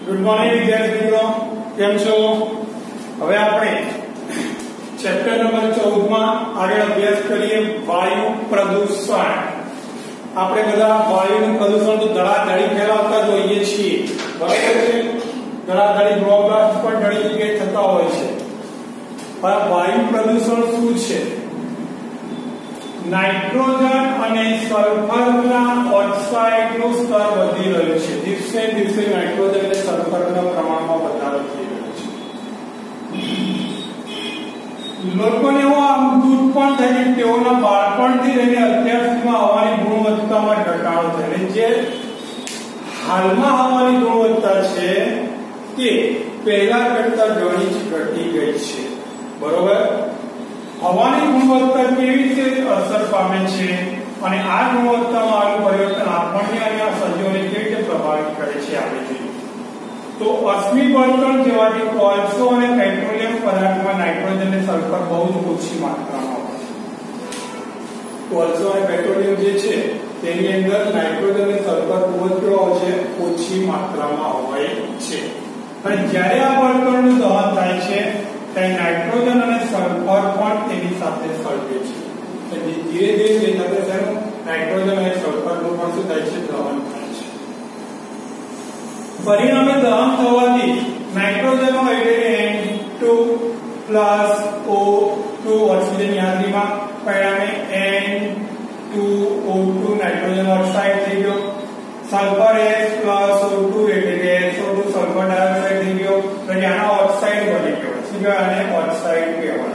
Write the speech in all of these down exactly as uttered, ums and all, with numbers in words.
Good morning વિદ્યાર્થી મિત્રો, કેમ છો? હવે આપણે ચેપ્ટર નંબર ચૌદ માં આગળ અભ્યાસ કરીએ વાયુ પ્રદૂષણ. આપણે બધા વાયુનું પ્રદૂષણ તો ધડાધડી ફેલાવતા જોઈએ છીએ, બરાબર છે? ધડાધડી બ્રોડકાસ્ટ પણ ઘણી જગ્યાએ થતા હોય છે. પણ વાયુ પ્રદૂષણ શું છે? નાઇટ્રોજન અને સલ્ફરના ઓક્સાઇડનું સ્તર વધી રહ્યું છે. દિવસે દિવસે નાઇટ્રોજન અને સલ્ફરના પ્રમાણમાં વધારો થઈ રહ્યો છે. લોકોને એવો અમૂર્ત પણ થાય કે તેઓના બાળપણથી લઈને અત્યાર સુધીમાં હવાની ગુણવત્તામાં ઘટાડો થયો. જે હાલમાં હવાની ગુણવત્તા છે તે પહેલા કરતા ઘણી જ ઘટી ગઈ છે, બરોબર? હવાની ગુણવત્તા કેવી રીતે અસર પામે છે અને આ ગુણવત્તામાં આવેલું પરિવર્તન આપણને અને આ સજીવોને કેવી રીતે પ્રભાવિત કરે છે આપણે જોઈએ. તો અશ્મિ બળતણ જેવા કે કોલસો અને પેટ્રોલિયમ પદાર્થમાં નાઇટ્રોજન અને સલ્ફર બહુ જ ઓછી માત્રામાં હોય છે. કોલસો અને પેટ્રોલિયમ જે છે તેની અંદર નાઇટ્રોજન અને સલ્ફર બહુ જ છે ઓછી માત્રામાં હોય છે. અને જ્યારે આ બળતણનું દહન થાય છે ત્યારે નાઇટ્રોજન અને સલ્ફર પણ તેની સાથે સળગે છે. એટલે ધીરે ધીરે તે સાથે નાઇટ્રોજન અને સલ્ફરનું પણ શું થાય છે? દહન થાય છે. પરિણામે દહન થવાથી નાઇટ્રોજનનો એટલે N two plus O two oxygen હાજરીમાં પરિણામે N two O two nitrogen oxide થઈ ગયો. Sulphur S plus O two એટલે કે S O two sulphur dioxide થઈ ગયો. એટલે આનો ઓક્સાઇડ બની ગયો. અને ઓક્સાઇડ કહેવાય.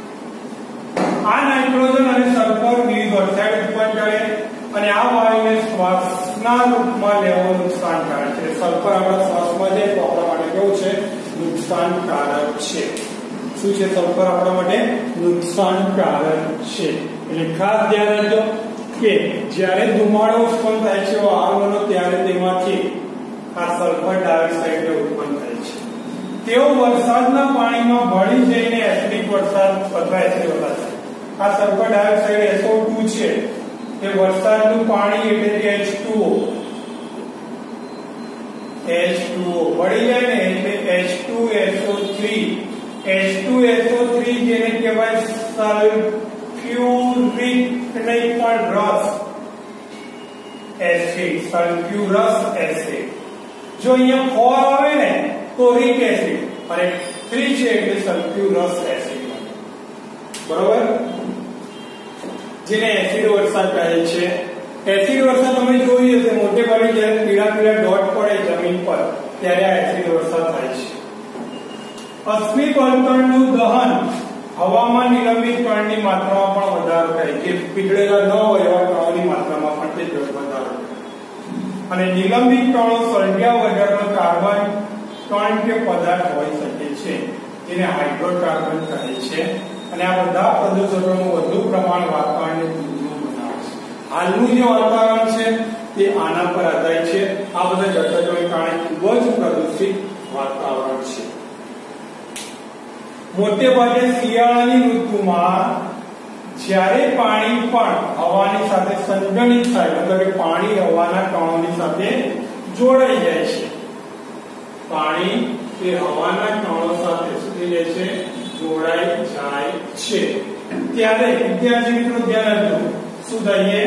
આ નાઇટ્રોજન અને સલ્ફર વિવિધ ઓક્સાઇડ ઉત્પન્ન કરે અને આ વાયુને શ્વાસના રૂપમાં લેવું નુકસાનકારક છે. સલ્ફર આપણા શ્વાસમાં જાય તો આપણા માટે કેવું છે? નુકસાનકારક છે. શું છે? સલ્ફર આપણા માટે નુકસાનકારક છે. એટલે ખાસ ધ્યાન રાખજો કે જ્યારે ધુમાડો ઉત્પન્ન થાય છે વાહનોનો ત્યારે તેમાંથી આ સલ્ફર ડાયોક્સાઇડ ઉત્પન્ન થાય છે. તેઓ વરસાદના પાણીમાં ભળી જઈને એસિડિક વરસાદ અથવા એસિડ વરસાદ થાય. આ sulphur dioxide S O two છે તે વરસાદનું પાણી એટલે કે H two O H two O ભળી જાય ને એટલે H two S O three H two S O three જેને કહેવાય સલ્ફ્યુરિક નહીં પણ રસ એસિડ, સલ્ફ્યુરસ એસિડ. જો અહીંયા ફોર આવે ને તો રિક એસિડ અને થ્રી છે એટલે સલ્ફ્યુરસ એસિડ, બરોબર? જેને એસિડ વરસાદ કહે છે. એસિડ વરસાદ તમે જોઈ હશે મોટે ભાગે જ્યારે પીળા પીળા ડોટ પડે જમીન પર ત્યારે આ એસિડ વરસાદ થાય છે. અશ્મિ બળતણનું દહન હવામાં નિલંબિત કણની માત્રામાં પણ વધારો થાય. જે પીગળેલા ન હોય એવા કણોની માત્રામાં પણ તે વધારો થાય. અને નિલંબિત કણો સળગ્યા વગરનો કાર્બન કણ કે પદાર્થ હોઈ શકે છે જેને હાઇડ્રોકાર્બન કહે છે. અને આ બધા પ્રદૂષકોનું વધુ પ્રમાણ વાતાવરણને દૂષિત બનાવે છે. હાલનું જે વાતાવરણ છે તે આના પર આધારિત છે. આ બધા ઘટકોને કારણે ખૂબ જ પ્રદૂષિત વાતાવરણ છે. મોટે ભાગે શિયાળાની ઋતુમાં જ્યારે પાણી પણ હવાની સાથે સંગઠિત થાય, મતલબ કે પાણી હવાના કણોની સાથે જોડાઈ જાય છે. પાણી એ હવાના કણો સાથે શું થઈ જાય છે? જોડાઈ જાય છે. ત્યારે વિદ્યાર્થી મિત્રો ધ્યાન રાખજો શું થઈએ?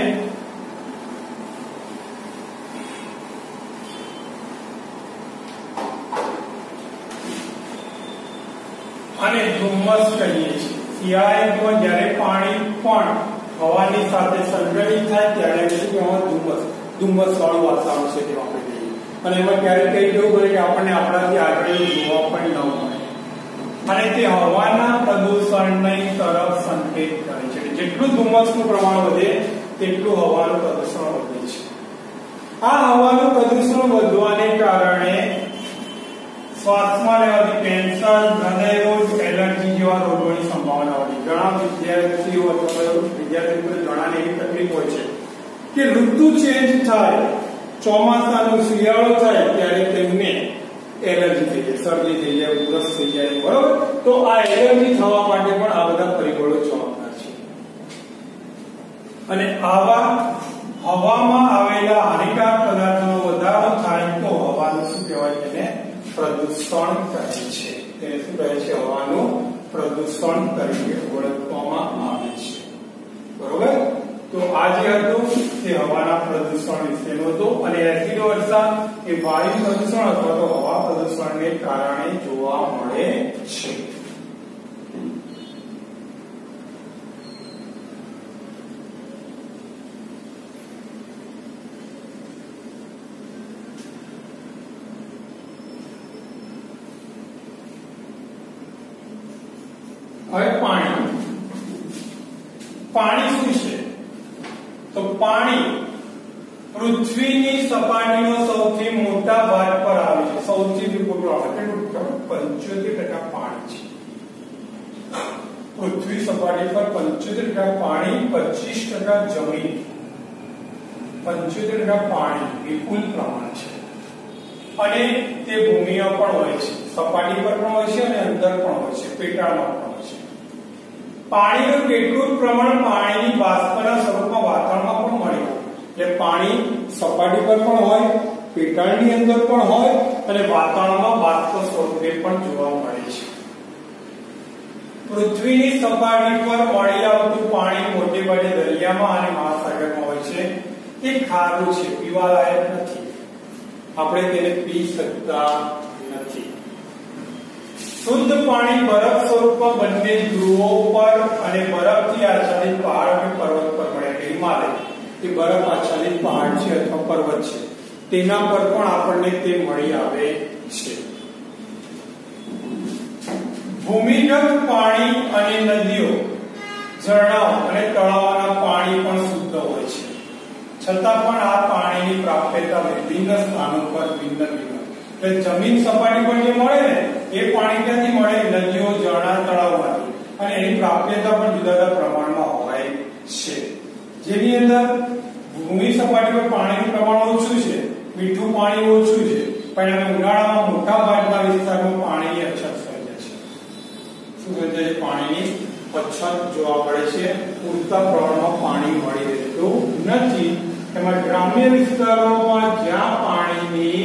અને ધુમ્મસ કહીએ છીએ. શિયાળામાં જ્યારે પાણી પણ હવાની સાથે સંગઠિત થાય ત્યારે શું કહેવાય? ધુમ્મસ. ધુમ્મસ વાળું વાતાવરણ છે તેમાં આપણે કહીએ. અને એમાં ક્યારેક કઈ જવું પડે કે આપણને આપણાથી આગળ જોવા પણ ન મળે અને તે હવાના પ્રદૂષણની તરફ સંકેત કરે છે. જેટલું ધુમ્મસનું પ્રમાણ વધે તેટલું હવાનું પ્રદૂષણ વધે છે. આ હવાનું પ્રદૂષણ વધવાને કારણે શ્વાસમાં લેવાથી કેન્સર, હૃદય રોગ, એલર્જી જેવા રોગોની સંભાવના વધી. ઘણા વિદ્યાર્થીઓ અથવા વિદ્યાર્થીઓ ઘણાને એવી તકલીફ હોય છે કે ઋતુ ચેન્જ થાય, ચોમાસાનો શિયાળો થાય ત્યારે તેમને એલર્જી થઈ જાય, શરદી થઈ જાય, ઉધરસ થઈ જાય, બરોબર? તો આ એલર્જી થવા માટે પણ આ બધા પરિબળો જવાબદાર છે. અને આવા હવામાં આવેલા હાનિકારક પદાર્થોનો વધારો થાય તો હવાનું શું કહેવાય? તેને પ્રદૂષણ કહે છે. તેને શું કહે છે? હવાનું પ્રદૂષણ તરીકે ઓળખવામાં આવે છે. બરોબર? તો આ જે હતું તે હવાના પ્રદૂષણ વિશેનું હતું અને એસિડ વર્ષા એ વાયુ પ્રદૂષણ અથવા તો હવા પ્રદૂષણને કારણે જોવા મળે છે. હવે પાણી પાણી શું છે? તો પાણી પૃથ્વીની સપાટીનો સૌથી મોટા ભાગ પર આવે છે. સૌથી મોટો આવે કેટલું? પંચોતેર ટકા પાણી છે. પૃથ્વી સપાટી પર પંચોતેર ટકા પાણી, પચીસ ટકા જમીન. પંચોતેર ટકા પાણી એ કુલ પ્રમાણ છે અને તે ભૂમિય પણ હોય છે, સપાટી પર પણ હોય છે અને અંદર પણ હોય છે, પેટાળમાં પણ હોય છે. પાણીનું કેટલું પ્રમાણ પાણીની બાષ્પના સ્વરૂપમાં વાતાવરણમાં પણ મળે. એટલે પાણી સપાટી પર પણ હોય, પેટાળની અંદર પણ હોય અને વાતાવરણમાં બાષ્પ સ્વરૂપે પણ જોવા મળે છે. પૃથ્વીની સપાટી પર મળી આવતું પાણી મોટે ભાગે દરિયામાં અને મહાસાગરમાં હોય છે. તે ખારું છે, પીવાલાયક નથી. આપણે તેને પી શકતા નથી. શુદ્ધ પાણી બરફ સ્વરૂપમાં બંને ધ્રુવો પર અને બરફથી આચ્છાદિત પહાડ કે પર્વત પર મળે. હિમાલય એ બરફ આચ્છાદિત પહાડ છે અથવા પર્વત છે, તેના પર પણ આપણને તે મળી આવે છે. ભૂમિગત પાણી અને નદીઓ, ઝરણાઓ અને તળાવોના પાણી પણ શુદ્ધ હોય છે. છતાં પણ આ પાણીની પ્રાપ્યતા વિભિન્ન સ્થાનો પર ભિન્ન ભિન્ન. એટલે જમીન સપાટી પર જે મળે ને એ પાણી ક્યાંથી મળે? નદીઓ, ઝરણા, તળાવમાંથી. અને એની પ્રાપ્યતા પણ જુદા જુદા પ્રમાણમાં હોય છે. જેની અંદર ભૂમિ સપાટી પર પાણીનું પ્રમાણ ઓછું છે, મીઠું પાણી ઓછું છે, પણ એને ઉનાળામાં મોટા ભાગના વિસ્તારમાં પાણીની અછત સર્જાય છે. શું સર્જાય છે? પાણીની અછત જોવા મળે છે. પૂરતા પ્રમાણમાં પાણી મળી રહેતું નથી. એમાં ગ્રામ્ય વિસ્તારોમાં જ્યાં પાણીની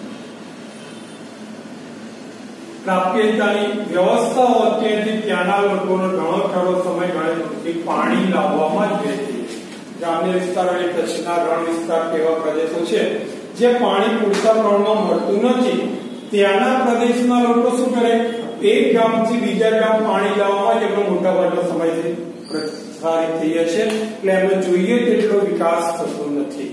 પ્રાપ્યતાની વ્યવસ્થા હોતી હતી ત્યાંના લોકોનો ઘણો ખરો સમય ગણે પાણી લાવવામાં જ રહેતી. ગ્રામ્ય વિસ્તારો એટલે કચ્છના રણ વિસ્તાર એવા પ્રદેશો છે જે પાણી પૂરતા પ્રમાણમાં મળતું નથી. ત્યાંના પ્રદેશના લોકો શું કરે? એક ગામથી બીજા ગામ પાણી લાવવામાં જ એમનો મોટા ભાગનો સમય પ્રસારિત થઈ જાય છે. એટલે એમને જોઈએ તેટલો વિકાસ થતો નથી.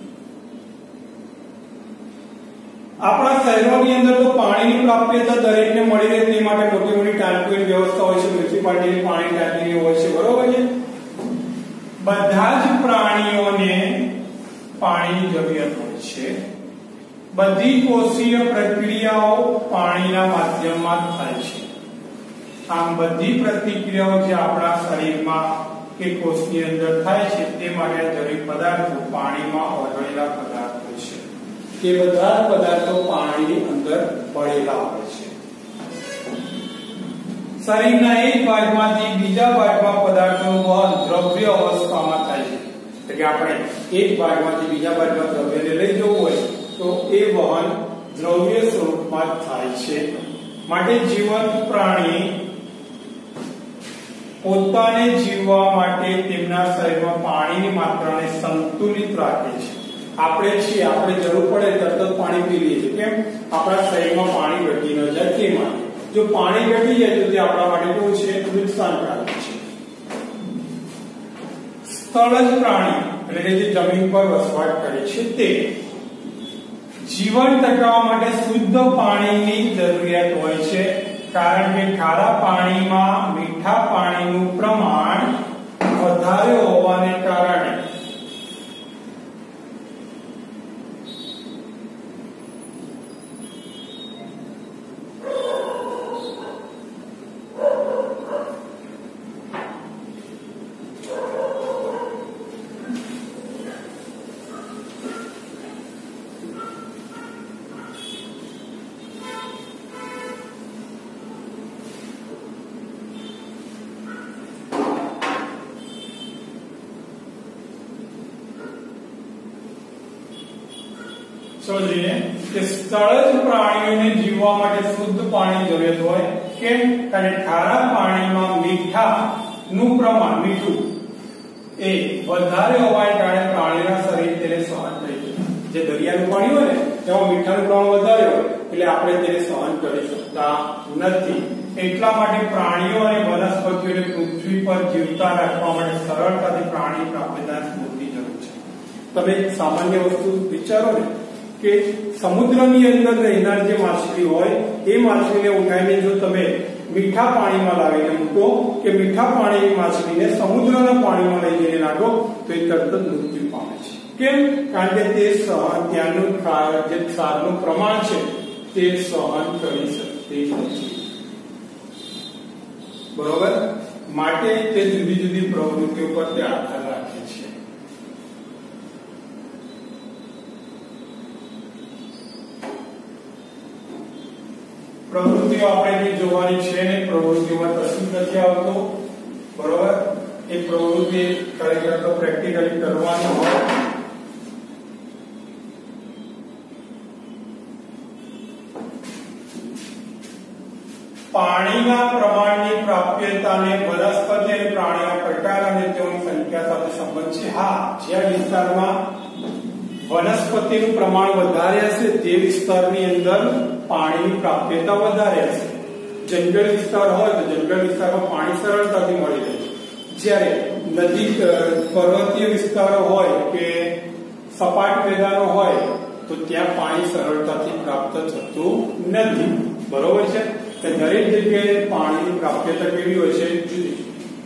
આપણા શહેરોની અંદર તો પાણીની પ્રાપ્યતા દરેકને મળી રહે તે માટે મોટી મોટી ટાંકીઓની વ્યવસ્થા હોય છે, મ્યુનિસિપાલિટીની પાણી ટાંકીની હોય છે. બરોબર છે? બધા જ પ્રાણીઓને પાણીની જરૂરિયાત હોય છે. બધી કોષીય પ્રક્રિયાઓ પાણીના માધ્યમમાં થાય છે. આમ બધી પ્રતિક્રિયાઓ જે આપણા શરીરમાં કે કોષની અંદર થાય છે તે માટે જરૂરી પદાર્થો પાણીમાં ઓગળેલા પદાર્થો છે. તે બધા પદાર્થો પાણીની અંદર ભળેલા હોય છે. શરીરના એક ભાગમાંથી બીજા ભાગમાં પદાર્થોનું વહન દ્રવ્ય અવસ્થામાં થાય છે. એટલે કે આપણે એક ભાગમાંથી બીજા ભાગમાં દ્રવ્યને લઈ જવું હોય તો એ વહન દ્રવ્ય સ્વરૂપમાં થાય છે. માટે જીવંત પ્રાણી પોતાને જીવવા માટે તેમના શરીરમાં પાણીની માત્રાને સંતુલિત રાખે છે. આપણે છીએ, આપણે જરૂર પડે તરત જ પાણી પી લઈએ છીએ. કેમ? આપણા શરીરમાં પાણી ઘટી ન જાય તે માટે. જો પાણી ઘટી જાય તો તે આપણા માટે કેવું છે? નુકસાનકારક છે. સ્થળજ પ્રાણી એટલે કે જે જમીન પર વસવાટ કરે છે તે જીવન ટકાવવા માટે શુદ્ધ પાણીની જરૂરિયાત હોય છે. કારણ કે ખારા પાણીમાં મીઠા પાણીનું પ્રમાણ વધારે હોવાને કારણે સમજીએ કે સ્થળજ પ્રાણીઓને જીવવા માટે શુદ્ધ પાણી જરૂરિયાત હોય. કેમ? કારણ કે ખારા પાણીમાં મીઠાનું પ્રમાણ મીઠું એ વધારે હોવાને કારણે પ્રાણીના શરીર તેને સહન કરી શકે. જે દરિયાનું પાણી હોય ને તેમાં મીઠાનું પ્રમાણ વધારે હોય એટલે આપણે તેને સહન કરી શકતા નથી. એટલા માટે પ્રાણીઓ અને વનસ્પતિઓને પૃથ્વી પર જીવતા રાખવા માટે સરળતાથી પ્રાણી પ્રાપ્યતા સ્મૃતિ જરૂર છે. તમે સામાન્ય વસ્તુ વિચારો ને કે સમુદ્રની અંદર રહેનાર જે માછલી હોય એ માછલીને ઉઠાવીને જો તમે મીઠા પાણીમાં લાવીને મૂકો કે મીઠા પાણીની માછલીને સમુદ્રના પાણીમાં લઈ જઈને નાખો તો એ તરત જ મૃત્યુ પામે છે. કેમ? કારણ કે તે ત્યાંનું જે ક્ષારનું પ્રમાણ છે તે સહન કરી શકતી નથી. બરોબર? માટે તે જુદી જુદી પ્રવૃત્તિઓ પર તે આધાર રાખે છે. પ્રવૃત્તિઓ આપણે જે જોવાની છે ને પ્રવૃત્તિઓમાં કશું નથી આવતો. બરોબર? એ પ્રવૃત્તિ ખરેખર તો પ્રેક્ટિકલી કરવાની હોય. પાણીના પ્રમાણની પ્રાપ્યતાને વનસ્પતિ અને પ્રાણીના પ્રકાર અને તેઓની સંખ્યા સાથે સંબંધ છે. હા, જ્યાં વિસ્તારમાં વનસ્પતિનું પ્રમાણ વધારે હશે તે વિસ્તારની અંદર પાણીની પ્રાપ્યતા વધારે હશે. જંગલ વિસ્તાર હોય તો જંગલ વિસ્તારમાં પાણી સરળતાથી મળી રહે. જ્યારે નદી પર્વતીય વિસ્તારો હોય કે સપાટ મેદાનો હોય તો ત્યાં પાણી સરળતાથી પ્રાપ્ત થતું નથી. બરોબર છે? કે દરેક જગ્યાએ પાણીની પ્રાપ્યતા કેવી હોય છે? જુદી.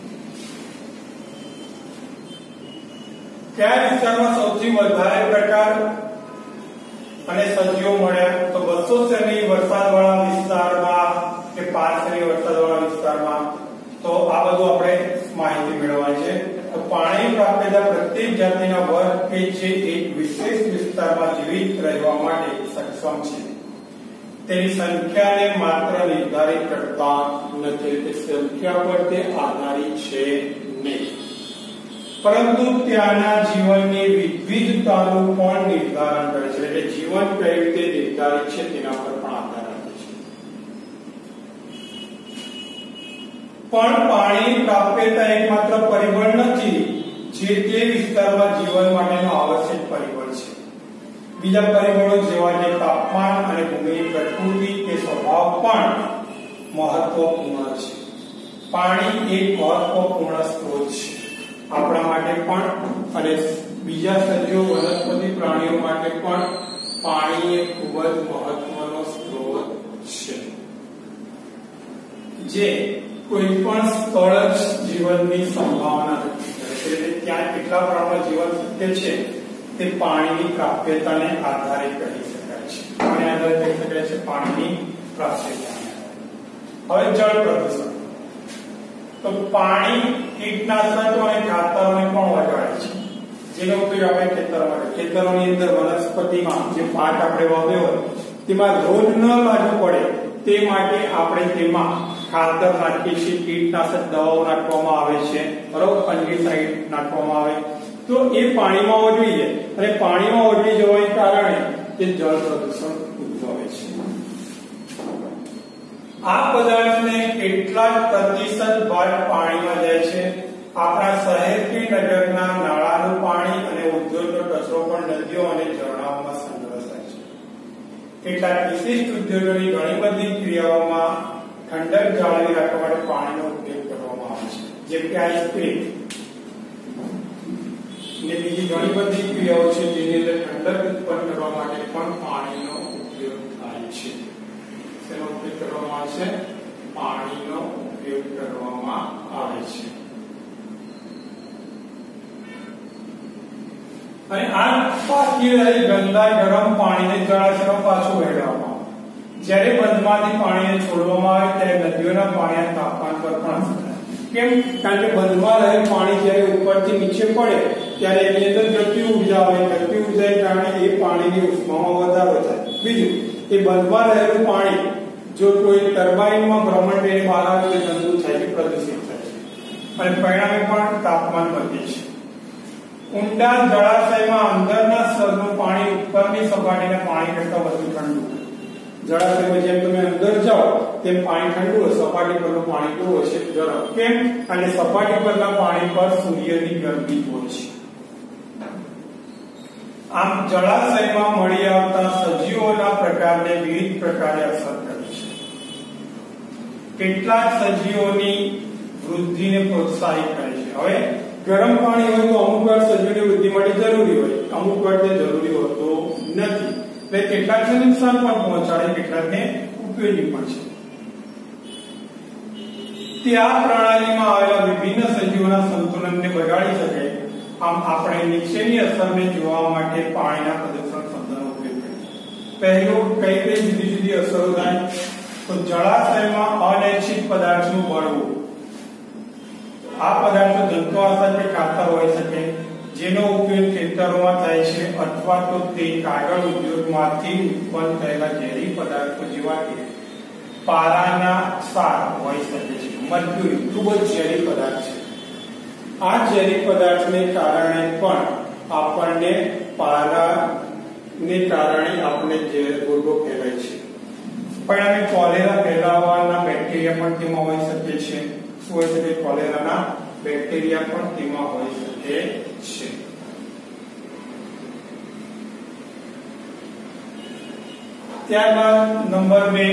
કયા વિસ્તારમાં સૌથી વધારે પ્રકાર અને સજીવો મળ્યા? તો બસો સેમી વરસાદવાળા વિસ્તારમાં કે પાંચ સેમી વરસાદવાળા વિસ્તારમાં. તો આ બધું આપણે માહિતી મેળવવાની છે. તો પાણી પ્રાપ્યતા પ્રત્યેક જાતિના વર્ગ કે જે એક વિશેષ વિસ્તારમાં જીવિત રહેવા માટે સક્ષમ છે તેની સંખ્યાને માત્ર નિર્ધારિત કરતા નથી. તે સંખ્યા પર તે આધારિત છે નહીં, પરંતુ ત્યાંના જીવનની વિવિધતાનું પણ નિર્ધારણ કરે છે. એટલે જીવન કઈ રીતે નિર્ધારિત છે તેના પર પણ આધાર રાખે છે. પણ પાણી પ્રાપ્યતા એકમાત્ર પરિબળ નથી જે તે વિસ્તારમાં જીવન માટેનો આવશ્યક પરિબળ છે. બીજા પરિબળો જેવા કે તાપમાન અને ભૂમિની પ્રકૃતિ કે સ્વભાવ પણ મહત્વપૂર્ણ છે. પાણી એક મહત્વપૂર્ણ સ્ત્રોત છે આપણા માટે પણ અને બીજા સજીવો વનસ્પતિ પ્રાણીઓ માટે પણ. પાણી એક ખૂબ જ મહત્વનો સ્ત્રોત છે જે કોઈ પણ સ્થળ જ જીવનની સંભાવના નક્કી કરે છે. એટલે ત્યાં કેટલા પ્રમાણમાં જીવન શક્ય છે તે પાણીની પ્રાપ્યતાને આધારે કહી શકાય છે. પાણી આધારે કહી શકાય છે પાણીની પ્રાપ્યતાને. હવે જળ પ્રદૂષણ. તો પાણી કીટનાશકો અને ખાતરોને પણ વગાડે છે જેનો ઉપયોગ આપણે ખેતરમાં કરીએ. ખેતરોની અંદર વનસ્પતિમાં જે પાક આપણે વાવ્યો હોય તેમાં રોગ ન લાગવું પડે તે માટે આપણે તેમાં ખાતર નાખીએ છીએ, કીટનાશક દવાઓ નાખવામાં આવે છે. બરોબર? ફંગીસાઇડ નાખવામાં આવે તો એ પાણીમાં ઓગળી જાય અને પાણીમાં ઓગળી જવાને કારણે તે જળ પ્રદૂષણ ઉદ્ભવે છે. આ પદાર્થને કેટલાક પ્રતિશત ભાગ પાણીમાં જાય છે. આપણા શહેર કે નગરના નાળાનું પાણી અને ઉદ્યોગનો કચરો પણ નદીઓ અને ઝરણાઓમાં સંગ્રહ થાય છે. કેટલાક વિશિષ્ટ ઉદ્યોગોની ઘણી બધી ક્રિયાઓમાં ઠંડક જાળવી રાખવા માટે પાણીનો ઉપયોગ કરવામાં આવે છે, જેમ કે આઈસ્ક્રીમ ને બીજી ઘણી બધી ક્રિયાઓ છે જેની અંદર ઠંડક ઉત્પન્ન કરવા માટે પણ પાણીનો ઉપયોગ થાય છે. શેનો ઉપયોગ કરવામાં આવે છે? પાણીનો ઉપયોગ કરવામાં આવે છે. અને આ બાકી રહેલી ગંદા ગરમ પાણીને જળાશયમાં પાછું વહેવામાં આવે. જ્યારે બંધમાંથી પાણીને છોડવામાં આવે ત્યારે નદીઓના પાણીના તાપમાન પર પણ અસર થાય. કેમ? કારણ કે બંધમાં રહેલ પાણી જ્યારે ઉપરથી નીચે પડે ત્યારે એની અંદર ગતિ ઉર્જા આવે. ગતિ ઉર્જાને કારણે એ પાણીની ઉષ્મામાં વધારો થાય. બીજું, એ બંધમાં રહેલું પાણી જો કોઈ ટર્બાઇનમાં ભ્રમણ કરીને બહાર આવે તો ગંદુ થાય છે, પ્રદૂષિત થાય છે અને પરિણામે પણ તાપમાન વધે છે. ઊંડા જળાશયમાં અંદરના સ્તરનું પાણી ઉપરની સપાટીના પાણી કરતાં વધુ ઠંડુ હોય. જળાશયમાં જેમ તમે અંદર જાઓ તેમ પાણી ઠંડુ હોય, સપાટી પરનું પાણી કેવું હશે? ગરમ. કેમ? અને સપાટી પરના પાણી પર સૂર્યની ગરમી હોય છે. આમ જળાશયમાં મળી આવતા સજીવોના પ્રકારને વિવિધ પ્રકારે અસર કરે છે. કેટલાક સજીવોની વૃદ્ધિને પ્રોત્સાહિત કરે છે. હવે ગરમ પાણી હોય તો અમુક વાર સજીવની વૃદ્ધિ માટે જરૂરી હોય, અમુક વાર તે જરૂરી હોતો નથી. એટલે કેટલાકને નુકસાન પણ પહોંચાડે, કેટલાકને ઉપયોગી પણ છે. તે આ પ્રણાલીમાં આવેલા વિભિન્ન સજીવોના સંતુલનને બગાડી શકે. આમ આપણે નીચેની અસરને જોવા માટે પાણીના પ્રદૂષણ શબ્દનો ઉપયોગ કરીએ. પહેલું કઈ કઈ જુદી જુદી અસરો થાય? તો જળાશયમાં અનૈચ્છિક પદાર્થનું બળવું. આ પદાર્થો જંતુનાશક કે ખાતર હોઈ શકે, જેનો ઉપયોગ ખેતરોમાં થાય છે, અથવા તો તે કાગળ ઉદ્યોગમાંથી ઉત્પન્ન થયેલા ઝેરી પદાર્થો જેવા કે પારાના ક્ષાર હોઈ શકે છે. મર્ક્યુરી ખૂબ જ ઝેરી પદાર્થ છે. આ ઝેરી પદાર્થને કારણે પણ આપણને પારાને કારણે આપણને ઝેર રોગો ફેલાય છે. પરિણામે કોલેરા ફેલાવવાના બેક્ટેરિયા પણ તેમાં હોઈ શકે છે. શું હોય શકે? કોલેરાના બેક્ટેરિયા પણ તેમાં હોઈ શકે છે. ત્યારબાદ નંબર બે,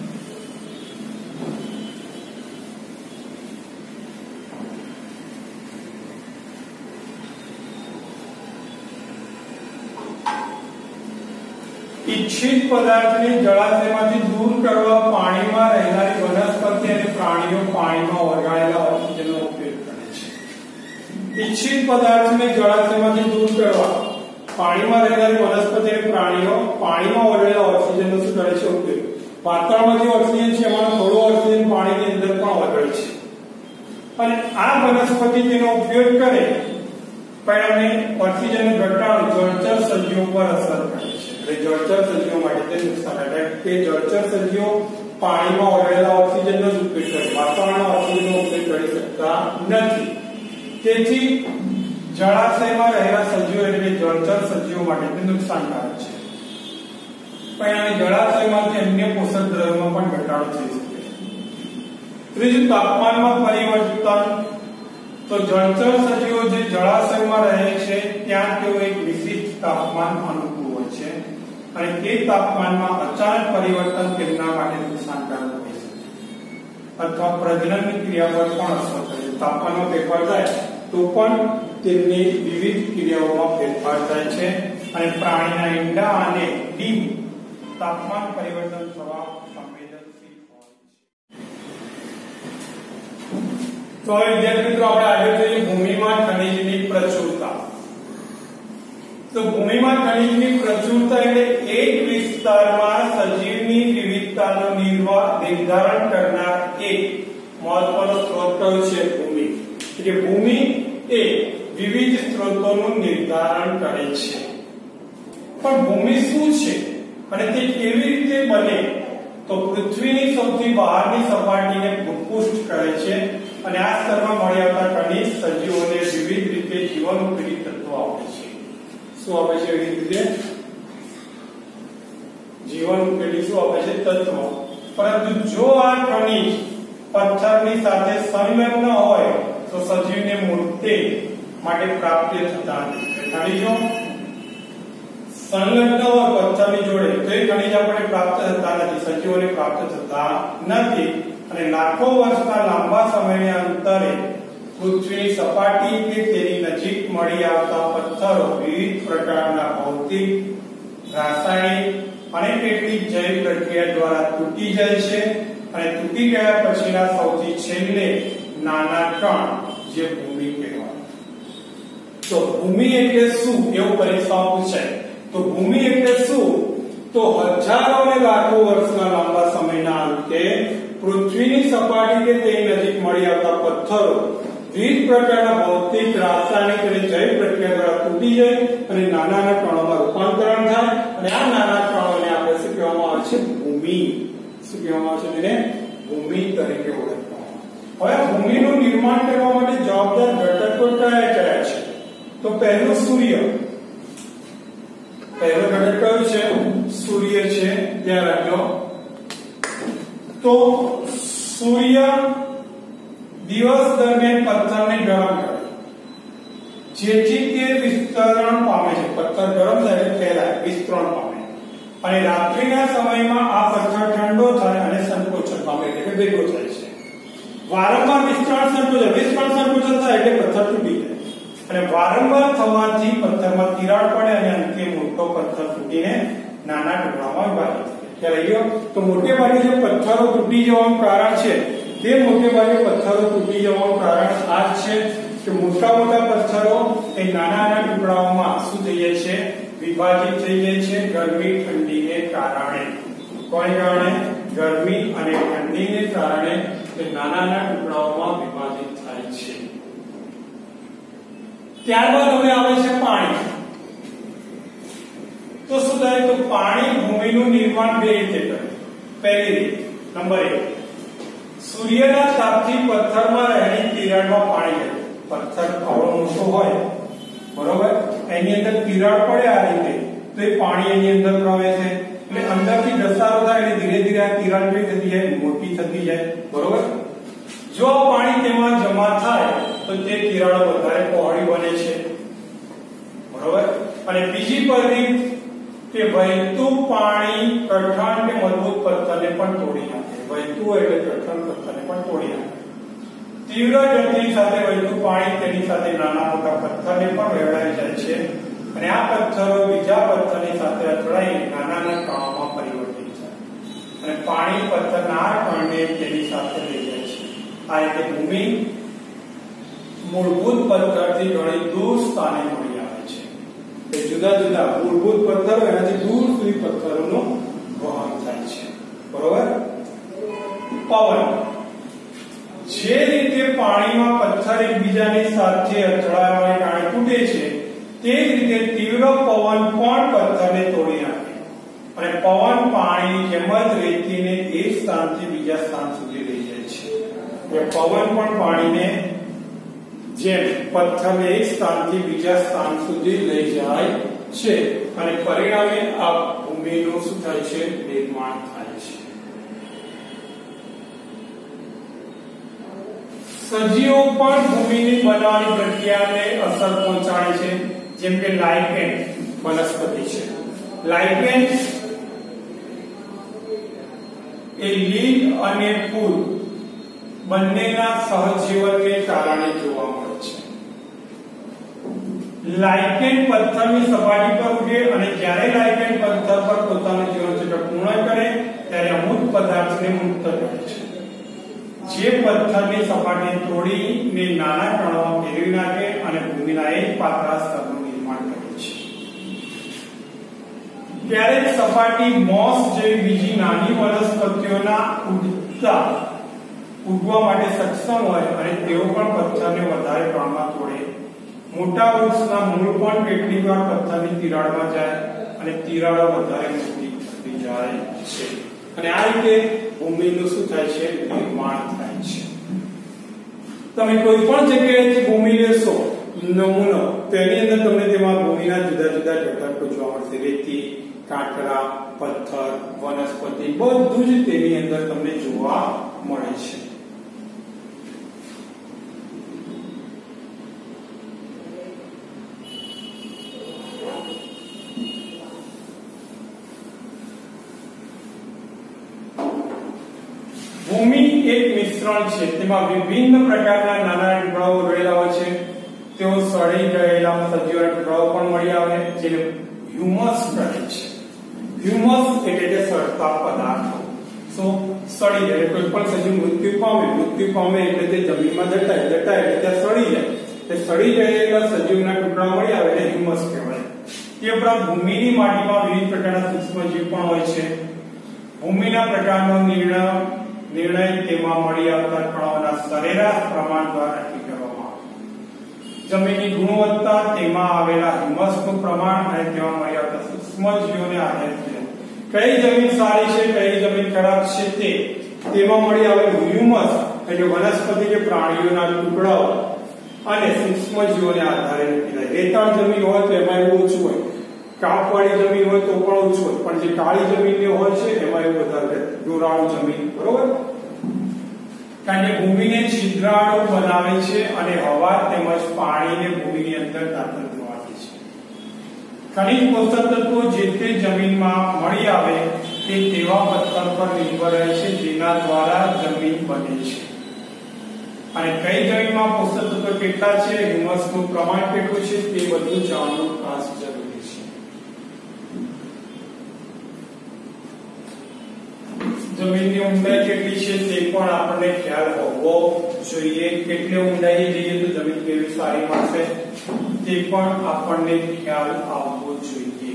ઇચ્છિત પદાર્થને જળાશયમાંથી દૂર કરવા પાણીમાં રહેનારી વનસ્પતિ અને પ્રાણીઓ પાણીમાં ઓગળેલા ઓક્સિજનનો ઉપયોગ કરે છે. ઇચ્છિત પદાર્થને જળાશયમાંથી દૂર કરવા પાણીમાં રહેનારી વનસ્પતિ અને પ્રાણીઓ પાણીમાં ઓગળેલા ઓક્સિજનનો શું કરે છે? ઉપયોગ. વાતાવરણમાં જે ઓક્સિજન છે એમાં થોડો ઓક્સિજન પાણીની અંદર પણ ઓગળે છે, અને આ વનસ્પતિ તેનો ઉપયોગ કરે, પરિણામે ઓક્સિજનનો ઘટાડો જળચર સજીવો પર અસર કરે છે. જળચર સજીવો માટે તે નુકસાનકારક કે જળચર સજીવો પાણીમાં ઓગળેલા ઓક્સિજનનો જ ઉપયોગ કરે, વાતાવરણના ઓક્સિજનનો ઉપયોગ કરી શકતા નથી. તેથી જળાશયમાં રહેલા સજીવો એટલે જળચર સજીવો માટે તે નુકસાનકારક છે. પરિણામે જળાશયમાંથી અન્ય પોષક દ્રવ્યોમાં પણ ઘટાડો થઈ શકે છે. ત્રીજું, તાપમાનમાં પરિવર્તન. તો જળચર સજીવો જે જળાશયમાં રહે છે ત્યાં તેઓ એક વિશિષ્ટ તાપમાન અનુકૂળ હોય છે, અને તે તાપમાનમાં અચાનક પરિવર્તન તેમના માટે નુકસાનકારક હોય છે, અથવા પ્રજનનની ક્રિયા પર પણ અસર કરે છે. તાપમાનમાં ફેરફાર થાય તો પણ તેમની વિવિધ ક્રિયાઓમાં ફેરફાર થાય છે, અને પ્રાણીના ઈંડા અને ડીમ તાપમાન પરિવર્તન થવા સંવેદનશીલ હોય છે. તો હવે વિદ્યાર્થી મિત્રો આપણે આગળ જોઈએ ભૂમિમાં ખનિજની પ્રચુરતા. તો ભૂમિમાં ખનિજની પ્રચુરતા એટલે એક વિસ્તારમાં સજીવની વિવિધતાનું નિર્ધારણ કરનાર એક મહત્વનો સ્ત્રોત કયો છે? ભૂમિ. એટલે ભૂમિ એ વિવિધ સ્ત્રોતોનું નિર્ધારણ કરે છે. પણ ભૂમિ શું છે અને તે કેવી રીતે બને? તો પૃથ્વીની સૌથી બહારની સપાટીને ભૂપૃષ્ઠ કહે છે, અને આ સ્તરમાં મળી આવતા ખનિજ સજીવોને વિવિધ રીતે જીવન ઉપયોગી તત્વો આપે છે. શું આપે છે? વિવિધ રીતે જીવન ઉપયોગી શું આપે છે? તત્વો. પરંતુ જો આ ખનિજ પથ્થરની સાથે સંલગ્ન હોય તો સજીવને મૂર્તે માટે પ્રાપ્ય થતા નથી. ખનિજો સંલગ્ન હોય પથ્થરની જોડે તો એ ખનિજ આપણે પ્રાપ્ત થતા નથી, સજીવોને પ્રાપ્ત થતા નથી. અને લાખો વર્ષના લાંબા સમયના અંતરે પૃથ્વીની સપાટી કે તેની નજીક મળી આવતા પથ્થરો વિવિધ પ્રકારના ભૌતિક, રાસાયણિક અને કેટલીક જૈવ પ્રક્રિયા દ્વારા તૂટી જાય છે, અને તૂટી ગયા પછીના સૌથી છેલ્લે નાના કણ જે ભૂમિ કહેવાય. તો ભૂમિ એટલે શું એવું પરીક્ષામાં પૂછાય. તો ભૂમિ એટલે શું? તો હજારો અને લાખો વર્ષના લાંબા સમયના અંતે પૃથ્વીની સપાટી કે તેની નજીક મળી આવતા પથ્થરો વિવિધ પ્રકારના ભૌતિક, રાસાયણિક અને જૈવ પ્રક્રિયા દ્વારા તૂટી જાય અને નાના નાના કણોમાં રૂપાંતરણ થાય, અને આ નાના કણોને આપણે શું કહેવામાં આવે છે? ભૂમિ. શું કહેવામાં આવે છે? તેને ભૂમિ તરીકે ઓળખવામાં આવે. હવે ભૂમિનું નિર્માણ કરવા માટે જવાબદાર ઘટકો કયા કયા છે? તો પહેલું સૂર્ય, પહેલો ઘટક કયો છે? સૂર્ય છે, ધ્યાન રાખજો. તો સૂર્ય દિવસ દરમિયાન પથ્થરને ગરમ કરે જેથી તે વિસ્તરણ પામે છે. પથ્થર ગરમ થાય એટલે ફેલાય, વિસ્તરણ પામે, અને રાત્રિના સમયમાં આ પથ્થર ઠંડો થાય અને સંકોચન પામે એટલે કે ભેગો થાય છે. વારંવાર વિસ્તરણ સંકોચન વિસ્તરણ સંકોચન થાય એટલે પથ્થર તૂટી જાય, અને વારંવાર થવાથી પથ્થરમાં તિરાડ પડે અને અંતે મોટો પથ્થર તૂટીને નાના ટુકડામાં વિભાજિત થાય. ખ્યાલ આવી ગયો? તો મોટે ભાગે જે પથ્થરો તૂટી જવાનું કારણ છે તે મોટે ભાગે પથ્થરો તૂટી જવાનું કારણ આ જ છે કે મોટા મોટા પથ્થરો એ નાના નાના ટુકડાઓમાં શું થઈ જાય છે? વિભાજિત થઈ જાય છે ગરમી ઠંડીને કારણે. કોને કારણે? ગરમી અને ઠંડીને કારણે તે નાના નાના ટુકડાઓમાં વિભાજિત થાય છે. ત્યારબાદ હવે આવે છે પાણી. તો શું થાય? તો પાણી ભૂમિનું નિર્માણ બે રીતે કરે. પહેલી રીત નંબર એક, સૂર્યના તાપથી પથ્થરમાં રહેલી તિરાડમાં પાણી જાય. પથ્થર આવડો મોટો હોય, બરોબર, એની અંદર તિરાડ પડે આ રીતે, તો એ પાણી એની અંદર પ્રવેશે એટલે અંદરથી ઘસારો થાય એટલે ધીરે ધીરે આ તિરાડ કેવી થતી જાય? મોટી થતી જાય, બરોબર. જો આ પાણી તેમાં જમા થાય તો તે તિરાડો વધારે પહોળી બને છે, બરોબર. અને બીજી પદ્ધતિ કે વહેતું પાણી કઠણ કે મજબૂત પથ્થરને પણ તોડી નાખે. વહેતું એટલે કઠણ પથ્થરને પણ તોડી નાખે. તીવ્ર ગતિ સાથે વહેતું પાણી તેની સાથે નાના મોટા પથ્થરને પણ વેવડાવી જાય છે, અને આ પથ્થરો બીજા પથ્થરની સાથે અથડાઈ નાના નાના કણોમાં પરિવર્તિત થાય, અને પાણી પથ્થરના આ કણને તેની સાથે લઈ જાય છે. આ રીતે ભૂમિ મૂળભૂત પથ્થરથી ઘણી દૂર સ્થાને મળી આવે છે. તે જુદા જુદા મૂળભૂત પથ્થરો એનાથી દૂર સુધી પથ્થરોનું વહન થાય છે, બરોબર. પવન, જે રીતે પાણીમાં પથ્થર એકબીજાની સાથે અથડાવાને કારણે તૂટે છે તે જ રીતે તીવ્ર પવન પણ પથ્થરને તોડી નાખે, અને પવન પાણીની જેમ જ રેતીને એક સ્થાનથી બીજા સ્થાન સુધી લઈ જાય છે. પવન પણ પાણીને જેમ પથ્થરને એક સ્થાનથી બીજા સ્થાન સુધી લઈ જાય છે, અને પરિણામે આ ભૂમિનું શું થાય છે? નિર્માણ થાય છે. સજીવો પણ ભૂમિની બનાવવાની પ્રક્રિયાને અસર પહોંચાડે છે, જેમ કે લાઇકેન વનસ્પતિ છે. લાઇકેન એ લીલ અને ફૂલ બંનેના સહજીવનને કારણે જોવા મળે છે. લાઇકેન પથ્થરની સપાટી પર ઉગે, અને જ્યારે લાઇકેન પથ્થર પર પોતાનું જીવનચક્ર પૂર્ણ કરે ત્યારે અમુક પદાર્થને મુક્ત કરે છે, જે પથ્થરની સપાટી તોડીને નાના કણોમાં ફેરવી નાખે અને ભૂમિના એક પાતળા સ્તરનું નિર્માણ કરે છે. ક્યારેક સપાટી મોસ જેવી બીજી નાની વનસ્પતિઓના ઉગતા ઉગવા માટે સક્ષમ હોય, અને તેઓ પણ પથ્થરને વધારે પ્રમાણમાં તોડે. મોટા વૃક્ષના મૂળ પણ કેટલીક વાર પથ્થરની તિરાડમાં જાય, અને તિરાડો વધારે મોટી થતી જાય છે, અને આ રીતે ભૂમિનું શું થાય છે? નિર્માણ થાય છે. તમે કોઈ પણ જગ્યાએથી ભૂમિ લેશો નમૂનો, તો એની અંદર તમને તેમાં ભૂમિના જુદા જુદા ઘટકો જોવા મળશે. રેતી, કાંકરા, પથ્થર, વનસ્પતિ બધું જ તેની અંદર તમને જોવા મળે છે. ભૂમિ એક મિશ્રણ છે, તેમાં વિભિન્ન પ્રકારના નાના ટુકડાઓ રહેલા હોય છે. તેઓ સડી ગયેલા સજીવના ટુકડાઓ પણ મળી આવે, જેને હ્યુમસ કહે છે. હ્યુમસ એટલે કે સડતા પદાર્થો. સો સડી જાય, કોઈ પણ સજીવ મૃત્યુ પામે, મૃત્યુ પામે એટલે તે જમીનમાં દટાય, દટાય એટલે ત્યાં સડી જાય. તે સડી ગયેલા સજીવના ટુકડા મળી આવે એટલે હ્યુમસ કહેવાય. તે ઉપરાંત ભૂમિની માટીમાં વિવિધ પ્રકારના સૂક્ષ્મ જીવ પણ હોય છે. ભૂમિના પ્રકારનો નિર્ણય નિર્ણય તેમાં મળી આવતા કણોના સરેરાશ પ્રમાણ દ્વારા નક્કી કરવામાં આવે. જમીનની ગુણવત્તા, તેમાં આવેલા હ્યુમસનું પ્રમાણ અને તેમાં મળી આવતા સૂક્ષ્મ જીવોને આધારે કઈ જમીન સારી છે, કઈ જમીન ખરાબ છે, તે તેમાં મળી આવેલું હ્યુમસ એટલે વનસ્પતિ કે પ્રાણીઓના ટુકડાઓ અને સૂક્ષ્મજીવોને આધારે નક્કી થાય. રેતાળ જમીન હોય તો એમાં એવું ઓછું હોય, કાપવાળી જમીન હોય તો પણ ઓછું હોય, પણ જે કાળી જમીન હોય છે એમાં એવું વધારે ઢોરાળું જમીન, બરોબર. કારણ કે ભૂમિને છિદ્રાળુ બનાવે છે અને હવા તેમજ પાણીને ભૂમિની અંદર દાખલ થવાથી છે. ખનિજ પોષક તત્વો જે તે જમીનમાં મળી આવે તે તેવા પત્થર પર નિર્ભર રહે છે જેના દ્વારા જમીન બને છે. અને કઈ જમીનમાં પોષક તત્વો કેટલા છે, હ્યુમસનું પ્રમાણ કેટલું છે તે બધું જાણવું ખાસ જરૂરી છે. જમીનની ઊંડાઈ કેટલી છે તે પણ આપણને ખ્યાલ હોવો જોઈએ. કેટલી ઊંડાઈ જઈએ તો જમીન કેવી સારી મળશે તે પણ આપણને ખ્યાલ આવવો જોઈએ.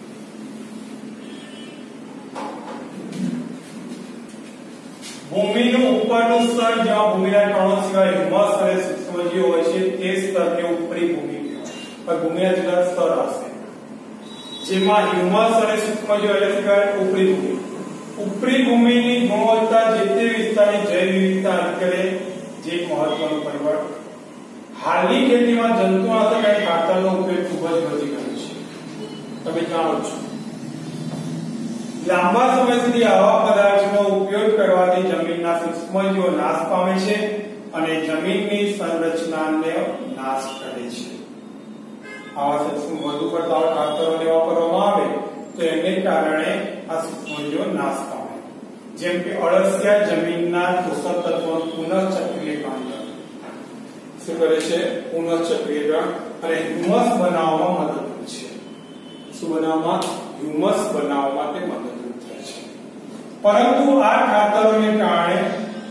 ભૂમિનું ઉપરનું સ્તર જ્યાં ભૂમિના કણો સિવાય હ્યુમસ અને સૂક્ષ્મજીવો હોય છે તે સ્તરને ઉપરી ભૂમિ કહેવાય. પણ ભૂમિના જુદા સ્તર હશે જેમાં હ્યુમસ અને સૂક્ષ્મજીવો એટલે શું કહેવાય, ઉપરી ભૂમિ. ઉપરી ભૂમિની ગુણવત્તા જે તે વિસ્તારની જૈવ વિવિધતા અંતરે જે મહત્વનું પરિબળ. હાલની ખેતીમાં જંતુનાશક અને ખાતરનો ઉપયોગ ખૂબ જ વધી ગયો છે, તમે જાણો છો. લાંબા સમય સુધી આવા પદાર્થોનો ઉપયોગ કરવાથી જમીનના સૂક્ષ્મજીવો નાશ પામે છે અને જમીનની સંરચનાને નાશ કરે છે. આવા સૂક્ષ્મ વધુ પડતા ખાતરોને વાપરવામાં આવે તો એને કારણે આ સૂક્ષ્મજીવો નાશ પામે. જેમ કે અળસિયા જમીનના પોષક તત્વોનું પુનઃચક્રીયકરણ કરે. શું કરે છે? પુનઃચક્રીયકરણ અને હ્યુમસ બનાવવામાં મદદરૂપ છે. શું બનાવવામાં? હ્યુમસ બનાવવા માટે મદદરૂપ થાય છે. પરંતુ આ ખાતરોને કારણે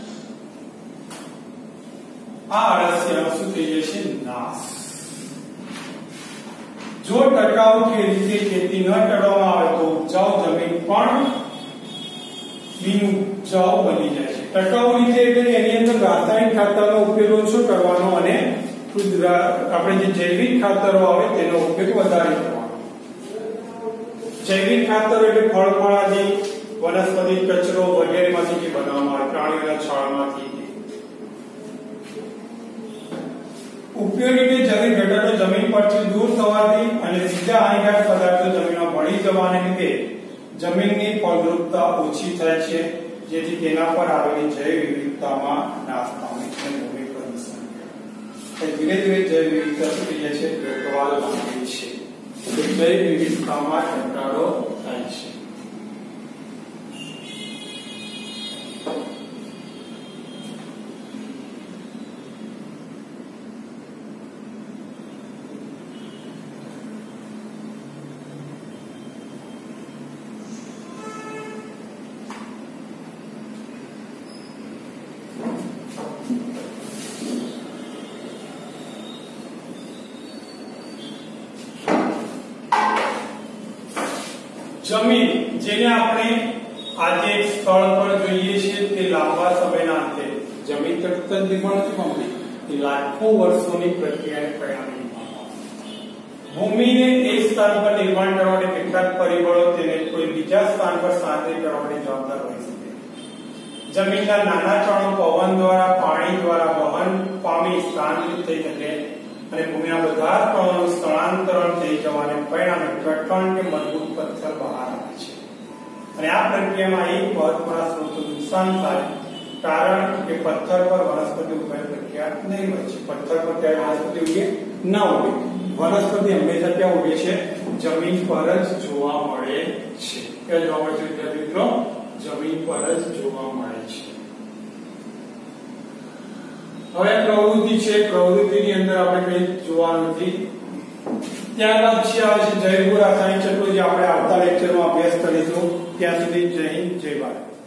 આ અળસિયાનો શું થઈ જાય છે? નાશ. જો ટકાઉ રીતે ખેતી ન કરવામાં આવે તો ઉપજાઉ જમીન પણ બિનઉપજાઉ બની જાય છે. ટકાઉ રીતે એટલે એની અંદર રાસાયણિક ખાતરનો ઉપયોગ ઓછો કરવાનો અને આપણે જે જૈવિક ખાતરો આવે તેનો ઉપયોગ વધારે કરવાનો. જૈવિક ખાતર એટલે ફળ ફળાદી વનસ્પતિ કચરો વગેરેમાંથી જે બનાવવામાં આવે, પ્રાણીઓના છાણમાંથી. ઉપયોગી જૈવિક ઘટકો જમીન પરથી દૂર થવાથી અને બીજા હાનિકારક પદાર્થો જમીનમાં ભળી જવાને લીધે જમીનની ફળદ્રુપતા ઓછી થાય છે, જેથી તેના પર આવેલી જૈવ વિવિધતામાં નાશ પામે છે. ભૂમિ પ્રદૂષણ ધીરે ધીરે જૈવ વિવિધતા શું થઈ જાય છે? ઘટવા લાગે છે. જૈવ વિવિધતામાં ઘટાડો થાય છે. જમીન જેને આપણે આજે એક સ્થળ પર જોઈએ છીએ તે લાંબા સમયના અંતે જમીન તરત જ નિર્માણ નથી પામતી, તે લાખો વર્ષોની પ્રક્રિયાને પરિણામે ભૂમિને એક સ્થાન પર નિર્માણ કરવા માટે કેટલાક પરિબળો તેને કોઈ બીજા સ્થાન પર સ્થાનાંતરિત કરવા માટે જવાબદાર હોઈ શકે. જમીનના નાના કણો પવન દ્વારા પાણી દ્વારા વહન પામી સ્થાનાંતરિત થઈ શકે અને ભૂમિના બધા કણોનું સ્થળાંતરણ થઈ જવાને પરિણામે કઠણ કે મજબૂત પથ્થર બહાર આવે છે. અને આ પ્રક્રિયામાં એક મહત્વના સ્ત્રોતનું નુકસાન થાય, કારણ કે પથ્થર પર વનસ્પતિ ઉગવાની પ્રક્રિયા નહીં હોય છે. પથ્થર પર ક્યારે વનસ્પતિ ઉગે? ના ઉગે. વનસ્પતિ હંમેશા ક્યાં ઉગે છે? જમીન પર જ જોવા મળે છે. ક્યાં જોવા મળે છે વિદ્યાર્થી મિત્રો? જમીન પર જ જોવા મળે છે. હવે પ્રવૃત્તિ છે, પ્રવૃત્તિની અંદર આપણે કંઈ જોવાનું નથી. ત્યારબાદ છે આવે છે જૈવ રાસાયણિક ચક્રો, જે આપણે આવતા લેક્ચરમાં અભ્યાસ કરીશું. ત્યાં સુધી જય હિન્દ, જય ભારત.